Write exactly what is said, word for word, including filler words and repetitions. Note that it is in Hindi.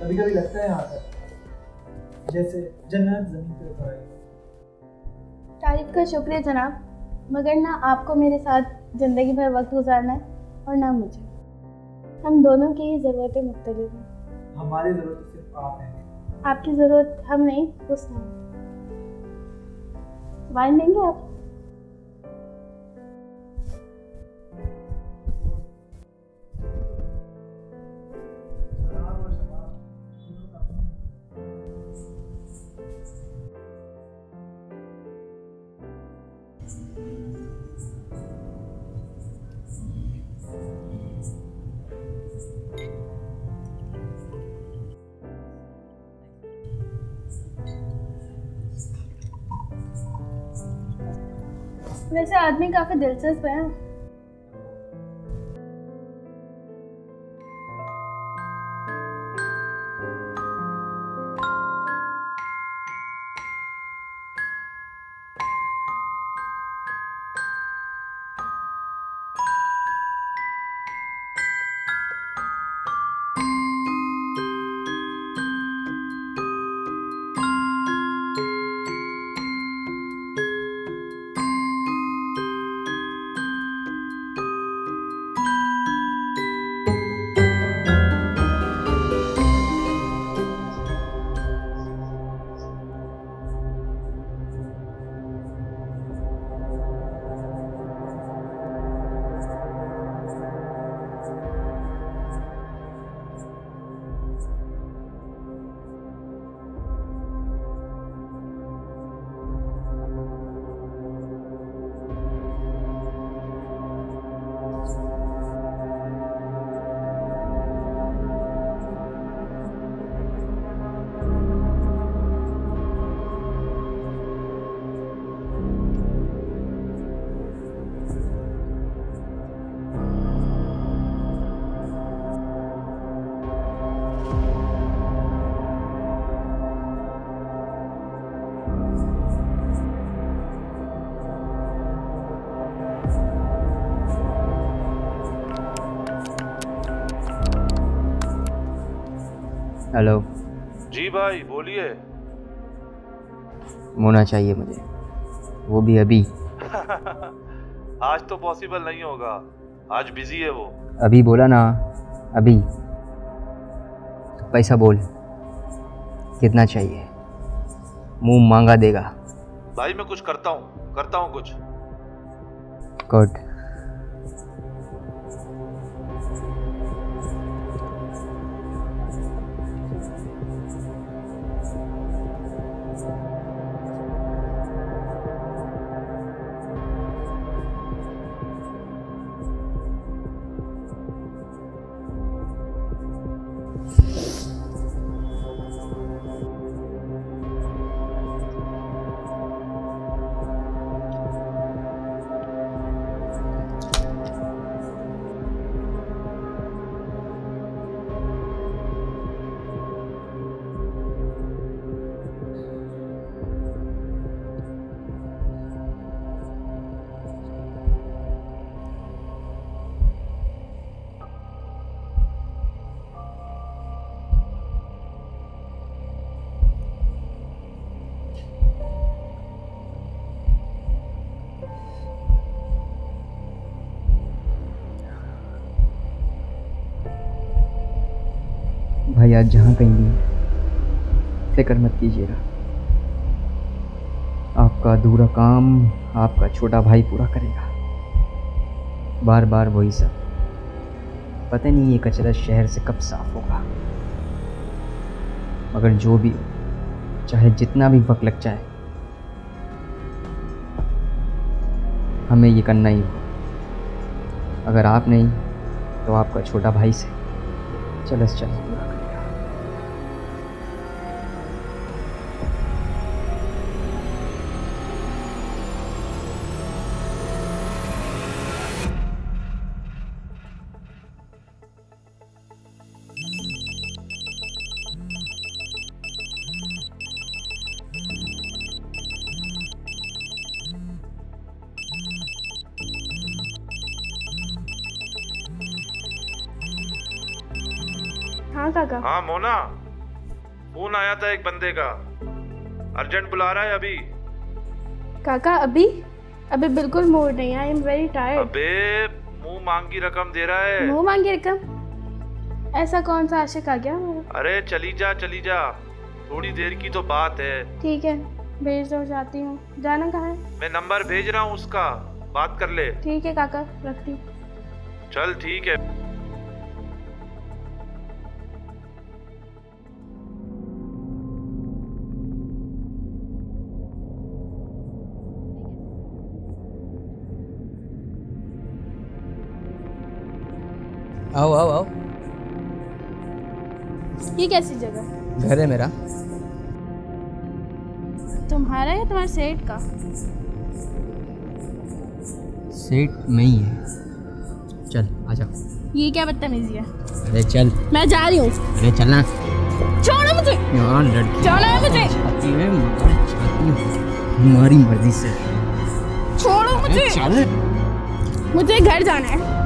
कभी कभी लगता है यहाँ आकर जैसे जन्नत जमीन पे उतर आई। तारीफ का शुक्रिया जनाब, मगर ना आपको मेरे साथ ज़िंदगी भर वक्त गुजारना है और ना मुझे। हम दोनों की ही ज़रूरतें मुख्तलिफ हैं। हमारी ज़रूरत सिर्फ आप हैं। आपकी ज़रूरत हम नहीं, उसने। वाइन देंगे आप? वैसे आदमी काफी दिलचस्प है। हेलो जी भाई बोलिए। मोना चाहिए मुझे, वो भी अभी। आज तो पॉसिबल नहीं होगा, आज बिजी है वो। अभी बोला ना, अभी। तो पैसा बोल, कितना चाहिए? मुंह मांगा देगा। भाई मैं कुछ करता हूँ करता हूँ कुछ। गुड। भाई आज जहाँ कहीं भी फिक्र मत कीजिएगा, आपका अधूरा काम आपका छोटा भाई पूरा करेगा। बार बार वही सब, पता नहीं ये कचरा शहर से कब साफ होगा। मगर जो भी हो, चाहे जितना भी वक्त लग जाए, हमें ये करना ही हो। अगर आप नहीं तो आपका छोटा भाई से चल चल पूरा करेगा। हाँ काका। हाँ मोना, फोन आया था एक बंदे का, अर्जेंट बुला रहा है अभी। काका अभी अभी बिल्कुल मूड नहीं, आई एम वेरी टायर्ड। अबे मुंह मांगी रकम दे रहा है। मुंह मांगी रकम? ऐसा कौन सा आशिक आ गया मेरा? अरे चली जा चली जा, थोड़ी देर की तो बात है। ठीक है भेज दो, जाती हूँ। जाना कहाँ है? मैं नंबर भेज रहा हूँ उसका, बात कर ले। ठीक है काका, रखती हूँ। चल ठीक है। आओ आओ आओ। ये कैसी जगह? घर है मेरा। तुम्हारा या तुम्हारे सेठ का? सेठ में ही है। चल आजा। ये क्या बदतमीजी है? अरे चल। मैं जा रही हूँ। अरे चलना। छोड़ो मुझे। यार लड़की छोड़ो मुझे। छाती में मार छाती हूँ हमारी मर्जी से। छोड़ो मुझे। चल। मुझे घर जाना है।